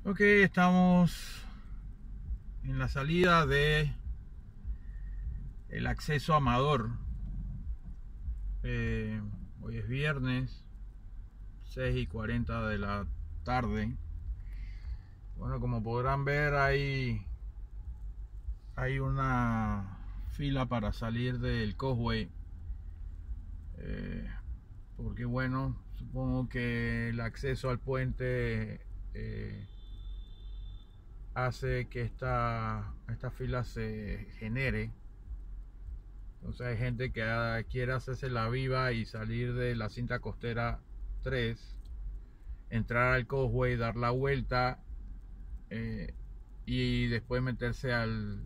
Ok, estamos en la salida de el acceso a Amador. Hoy es viernes, 6:40 de la tarde. Bueno, como podrán ver, hay una fila para salir del Causeway. Porque bueno, supongo que el acceso al puente hace que esta fila se genere. Entonces hay gente que quiere hacerse la viva y salir de la cinta costera 3, entrar al Causeway, dar la vuelta y después meterse al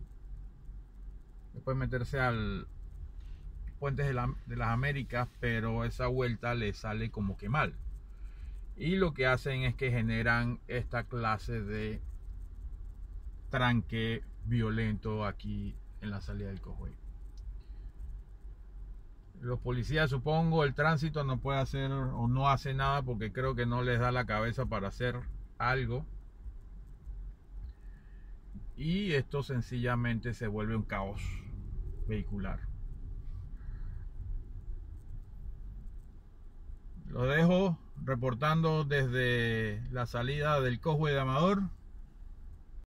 Puentes de las Américas, pero esa vuelta le sale como que mal. Y lo que hacen es que generan esta clase de tranque violento aquí en la salida del Causeway. Los policías, supongo, el tránsito no puede hacer o no hace nada porque creo que no les da la cabeza para hacer algo. Y esto sencillamente se vuelve un caos vehicular. Lo dejo reportando desde la salida del Causeway de Amador.